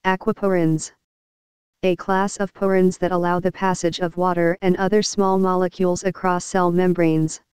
Aquaporins. A class of porins that allow the passage of water and other small molecules across cell membranes.